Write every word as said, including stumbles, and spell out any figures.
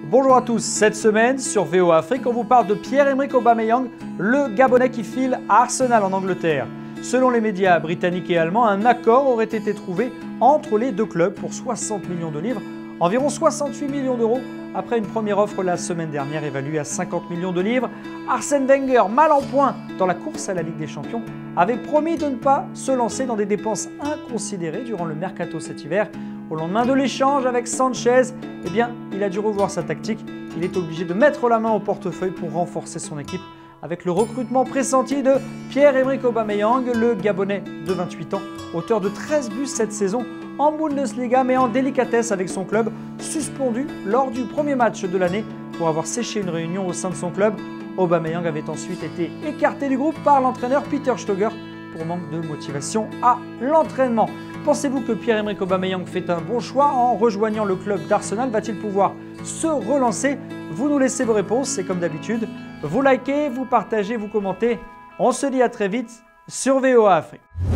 Bonjour à tous, cette semaine sur V O A Afrique, on vous parle de Pierre-Emerick Aubameyang, le Gabonais qui file à Arsenal en Angleterre. Selon les médias britanniques et allemands, un accord aurait été trouvé entre les deux clubs pour soixante millions de livres, environ soixante-huit millions d'euros, après une première offre la semaine dernière évaluée à cinquante millions de livres. Arsène Wenger, mal en point dans la course à la Ligue des Champions, avait promis de ne pas se lancer dans des dépenses inconsidérées durant le mercato cet hiver. Au lendemain de l'échange avec Sanchez, eh bien, il a dû revoir sa tactique. Il est obligé de mettre la main au portefeuille pour renforcer son équipe avec le recrutement pressenti de Pierre-Emerick Aubameyang, le Gabonais de vingt-huit ans, auteur de treize buts cette saison en Bundesliga, mais en délicatesse avec son club, suspendu lors du premier match de l'année pour avoir séché une réunion au sein de son club. Aubameyang avait ensuite été écarté du groupe par l'entraîneur Peter Stöger pour manque de motivation à l'entraînement. Pensez-vous que Pierre-Emerick Aubameyang fait un bon choix en rejoignant le club d'Arsenal? Va-t-il pouvoir se relancer? Vous nous laissez vos réponses, c'est comme d'habitude. Vous likez, vous partagez, vous commentez. On se dit à très vite sur V O A Afrique.